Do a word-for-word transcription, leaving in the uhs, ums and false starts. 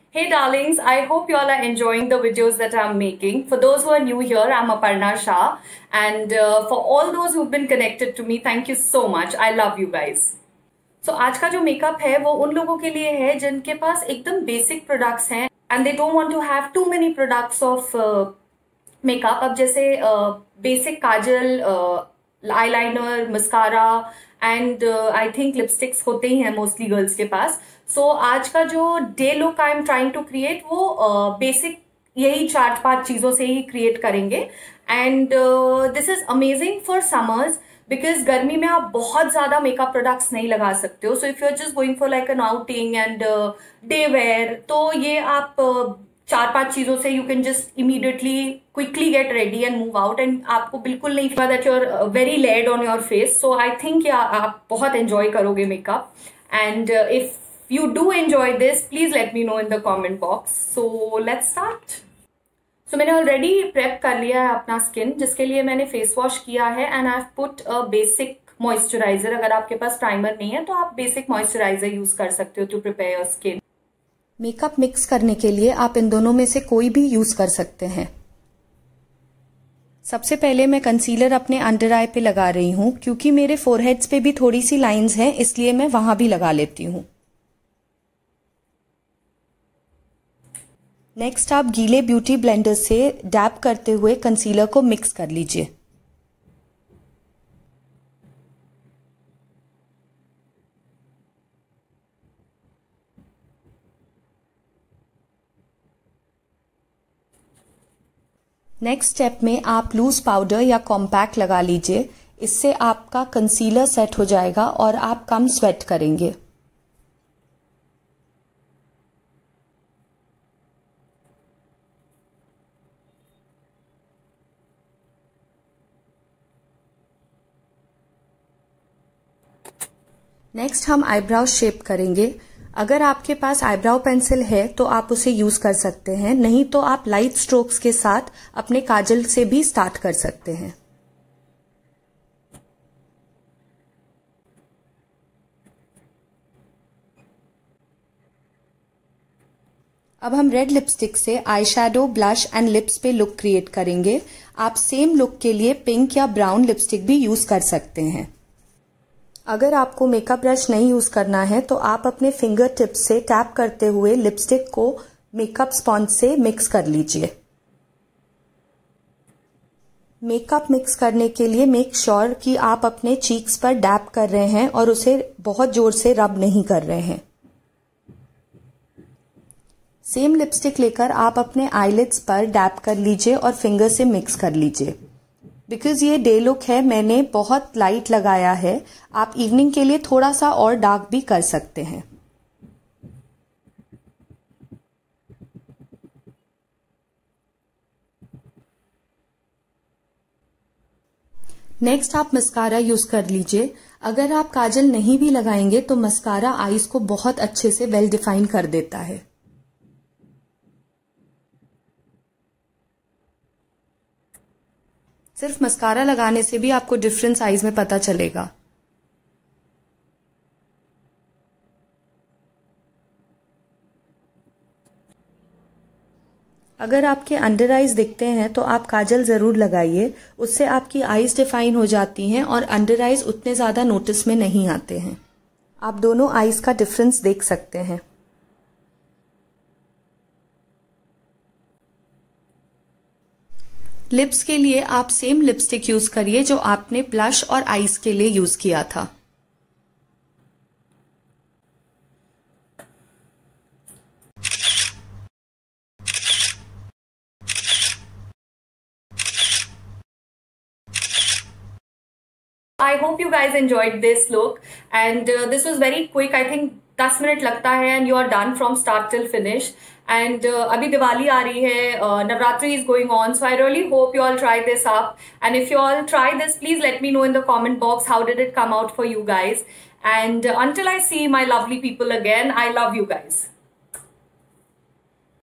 Hey darlings, I hope you all are enjoying the videos that I'm making. For those who are new here, I'm Aparna Shah, and uh, for all those who've been connected to me, thank you so much. I love you guys. So आज का जो makeup है वो उन लोगों के लिए है जिनके पास एकदम बेसिक प्रोडक्ट्स हैं and they don't want to have too many products of makeup. अब जैसे basic kajal, eyeliner, mascara and I think lipsticks होते ही हैं मोस्टली गर्ल्स के पास. सो so, आज का जो day look I am trying to create वो बेसिक uh, यही चार पांच चीजों से ही क्रिएट करेंगे. And this is amazing for summers because गर्मी में आप बहुत ज्यादा मेकअप प्रोडक्ट्स नहीं लगा सकते हो. So if you are just going for like an outing and day wear, तो ये आप uh, चार पांच चीजों से you can just immediately quickly get ready and move out. And आपको बिल्कुल नहीं feel that you are very laid on your face. So I think आप बहुत एंजॉय करोगे makeup. And if you do enjoy this, please let me know in the comment box. So let's start. So मैंने already prep कर लिया है अपना skin, जिसके लिए मैंने फेस वॉश किया है and I have put a basic moisturiser. अगर आपके पास प्राइमर नहीं है तो आप बेसिक मॉइस्चराइजर यूज कर सकते हो to prepare your skin. Makeup mix करने के लिए आप इन दोनों में से कोई भी यूज कर सकते हैं. सबसे पहले मैं कंसीलर अपने अंडर आई पे लगा रही हूँ, क्योंकि मेरे फोरहेड्स पे भी थोड़ी सी लाइंस हैं, इसलिए मैं वहां भी लगा लेती हूँ. नेक्स्ट आप गीले ब्यूटी ब्लेंडर से डैब करते हुए कंसीलर को मिक्स कर लीजिए. नेक्स्ट स्टेप में आप लूज पाउडर या कॉम्पैक्ट लगा लीजिए. इससे आपका कंसीलर सेट हो जाएगा और आप कम स्वेट करेंगे. नेक्स्ट हम आईब्राउ शेप करेंगे. अगर आपके पास आईब्राउ पेंसिल है तो आप उसे यूज कर सकते हैं, नहीं तो आप लाइट स्ट्रोक्स के साथ अपने काजल से भी स्टार्ट कर सकते हैं. अब हम रेड लिपस्टिक से eye shadow, blush and lips पे लुक क्रिएट करेंगे. आप सेम लुक के लिए पिंक या ब्राउन लिपस्टिक भी यूज कर सकते हैं. अगर आपको मेकअप ब्रश नहीं यूज करना है तो आप अपने फिंगर टिप्स से टैप करते हुए लिपस्टिक को मेकअप स्पॉन्ज से मिक्स कर लीजिए. मेकअप मिक्स करने के लिए मेक श्योर कि आप अपने चीक्स पर डैप कर रहे हैं और उसे बहुत जोर से रब नहीं कर रहे हैं. सेम लिपस्टिक लेकर आप अपने आईलिड्स पर डैप कर लीजिए और फिंगर से मिक्स कर लीजिए. बिकॉज ये डे लुक है, मैंने बहुत लाइट लगाया है. आप इवनिंग के लिए थोड़ा सा और डार्क भी कर सकते हैं. नेक्स्ट आप मस्कारा यूज कर लीजिए. अगर आप काजल नहीं भी लगाएंगे तो मस्कारा आईज को बहुत अच्छे से वेल डिफाइन कर देता है. सिर्फ मस्कारा लगाने से भी आपको डिफरेंस आईज में पता चलेगा. अगर आपके अंडर आईज दिखते हैं तो आप काजल जरूर लगाइए. उससे आपकी आईज डिफाइन हो जाती हैं और अंडर आईज उतने ज्यादा नोटिस में नहीं आते हैं. आप दोनों आईज का डिफरेंस देख सकते हैं. लिप्स के लिए आप सेम लिपस्टिक यूज करिए जो आपने ब्लश और आईज के लिए यूज किया था. I hope you guys enjoyed this look and uh, this was very quick. I think ten minute लगता है and you are done from start till finish. And uh, अभी दिवाली आ रही है, uh, Navratri is going on, so I really hope you all try this up. And if you all try this, please let me know in the comment box how did it come out for you guys. And uh, until I see my lovely people again, I love you guys.